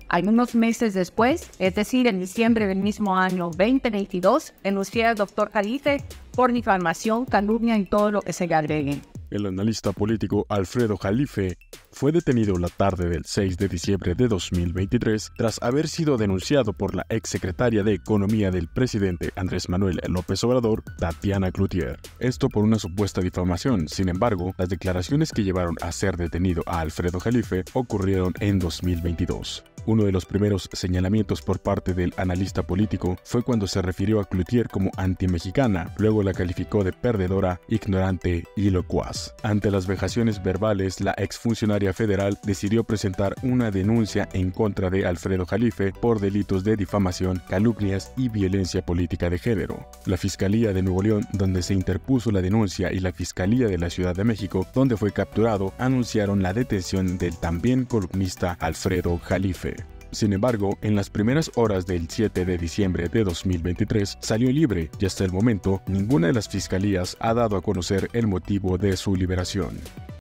Algunos meses después, es decir, en diciembre del mismo año 2022, denuncié al doctor Jalife por difamación, calumnia y todo lo que se le agregue. El analista político Alfredo Jalife fue detenido la tarde del 6 de diciembre de 2023 tras haber sido denunciado por la exsecretaria de Economía del presidente Andrés Manuel López Obrador, Tatiana Clouthier. Esto por una supuesta difamación. Sin embargo, las declaraciones que llevaron a ser detenido a Alfredo Jalife ocurrieron en 2022. Uno de los primeros señalamientos por parte del analista político fue cuando se refirió a Clouthier como antimexicana, luego la calificó de perdedora, ignorante y locuaz. Ante las vejaciones verbales, la exfuncionaria federal decidió presentar una denuncia en contra de Alfredo Jalife por delitos de difamación, calumnias y violencia política de género. La Fiscalía de Nuevo León, donde se interpuso la denuncia, y la Fiscalía de la Ciudad de México, donde fue capturado, anunciaron la detención del también columnista Alfredo Jalife. Sin embargo, en las primeras horas del 7 de diciembre de 2023 salió libre y hasta el momento ninguna de las fiscalías ha dado a conocer el motivo de su liberación.